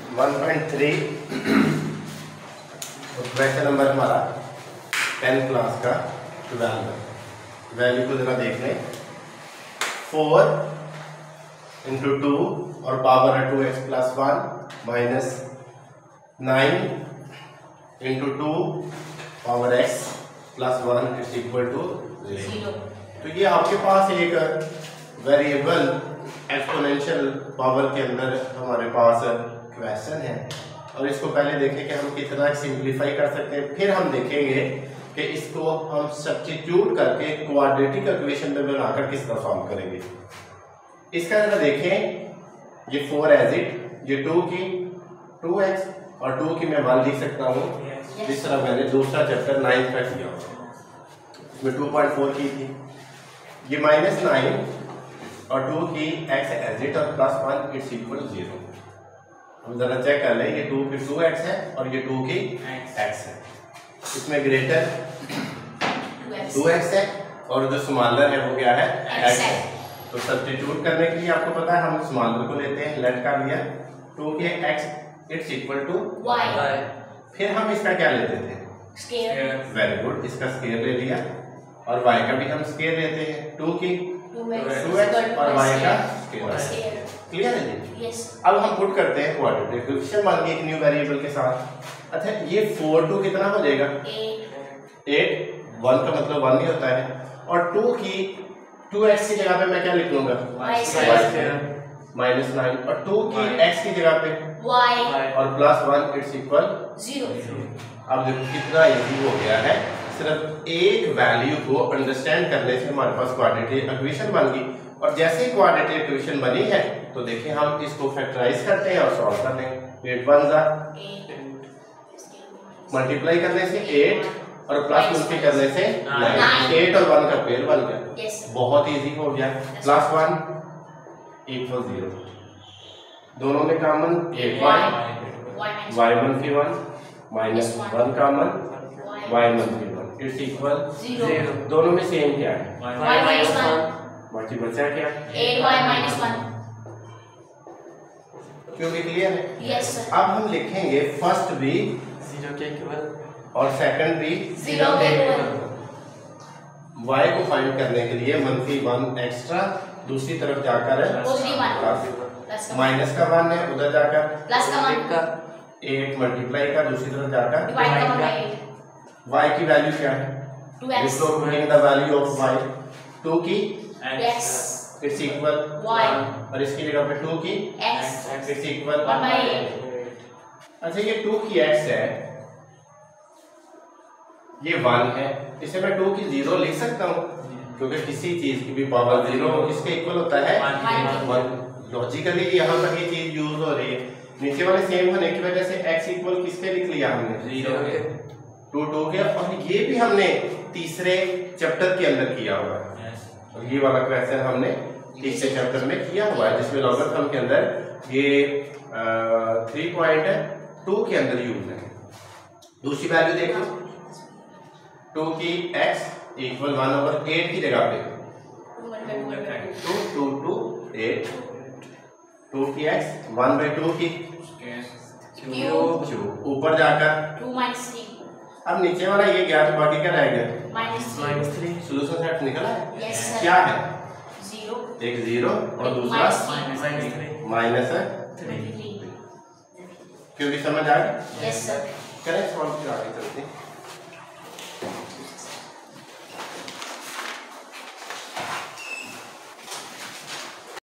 1.3 question number हमारा 10th class का 12 value को जरा देख लें। 4 इंटू 2 और पावर है 2x plus 1 minus 9 into 2 power x plus 1 is equal to 0। तो ये आपके पास एक वेरिएबल एक्सपोनेंशियल पावर के अंदर हमारे पास क्वेश्चन है और इसको पहले देखें कि हम कितना सिंप्लीफाई कर सकते हैं, फिर हम देखेंगे कि इसको हम सब्स्टिट्यूट करके क्वाड्रेटिक इक्वेशन में बनाकर किस तरह सॉल्व करेंगे। इसका जरा देखें, ये 4 एज इट, ये 2 की 2x और 2 की मैं 1 लिख सकता हूँ जिस तरह मैंने दूसरा चैप्टर 9th का किया उसमें 2.4 की थी। ये माइनस 9 और 2 की x एज इट और प्लस 1 इट्स इक्वल 0। हम जरा चेक कर लें, ये 2 की 2x है और ये 2 की x है। इसमें ग्रेटर 2x है और जो स्मॉलर है वो क्या है, x है। तो सब्स्टिट्यूट करने के लिए आपको पता है हम स्मॉलर को लेते हैं, लेट कर लिया 2 के x it's equal to y। फिर हम इसका क्या लेते थे, स्क्वायर। वेरी गुड, इसका स्क्वायर ले लिया और y का भी हम स्क्वायर लेते हैं, 2 की 2x और y का स्क्वायर। क्लियर है जी? yes. अब हम पुट करते हैं क्वाड्रेटिक इक्वेशन मान ली एक न्यू वेरिएबल के साथ। अच्छा, ये 4 2 कितना हो जाएगा 8 1 का मतलब 1 नहीं होता है और 2 की 2x की जगह पे मैं क्या लिख लूंगा माइनस 9 और 2 की x की जगह पे y और प्लस 1 इट्स इक्वल 0। अब देखो कितना इजी हो गया है, सिर्फ एक वैल्यू को अंडरस्टैंड करने से हमारे पास क्वाड्रेटिक इक्वेशन बन गई। और जैसे ही क्वाड्रेटिक इक्वेशन बनी है तो देखिए हम इसको फैक्टराइज करते हैं और सॉल्व करते हैं। 8 1 जा मल्टीप्लाई करने से 8 और प्लस मल्टीप्लाई करने से 9, 8 और 1 का पेयर बन गया। बहुत इजी हो गया। प्लस 1 इक्वल 0, दोनों में कॉमन 8y, y1 की 1 माइनस 1 कॉमन y1 की 1 इट्स इक्वल 0। दोनों में सेम क्या है, y माइनस 1, बाकी बचा क्या 8y माइनस 1। क्योंकि क्लियर है? Yes sir. अब हम लिखेंगे फर्स्ट भी 0 के इक्वल और सेकंड भी 0 के इक्वल। y को फाइंड करने के लिए -1 एक्स्ट्रा दूसरी तरफ जाकर है माइनस का 1 है, उधर जाकर प्लस का 1 का 8 मल्टीप्लाई का दूसरी तरफ जाकर डिवाइड का 8। y की वैल्यू क्या है 2x, the value of y 2 की x इट्स इक्वल y और इसकी जगह पे 2 की x इट्स इक्वल 1/8। अच्छा, ये 2 की x है, ये 1 है, इसे मैं 2 की 0 लिख सकता हूँ क्योंकि किसी चीज की भी पावर 0 इसके इक्वल होता है 1। लॉजिकली यहाँ पर ये चीज यूज हो रही है। नीचे वाले सेम होने की वजह से x इक्वल किसके लिख लिया हमने 0 के, 2 के। और ये भी हमने तीसरे चैप्टर के अंदर किया हुआ है और ये वाला क्वेश्चन हमने तीसरे चैप्टर में किया हुआ है जिसमें लॉगरिथम के अंदर ये 3.2 के अंदर यूज है। दूसरी वैल्यू देखो 2 की x इक्वल 1/8 की जगह पे 2 2 8 2 की x 1/2 की क्यूब ऊपर जाकर 2 - 3। अब नीचे वाला ये गया तो बाकी क्या रह गया -3। सॉल्यूशन सेट निकला है। yes, क्या है 0, एक 0 और दूसरा -3 क्योंकि समझ आ गई। Yes sir. करें सॉल्व आगे।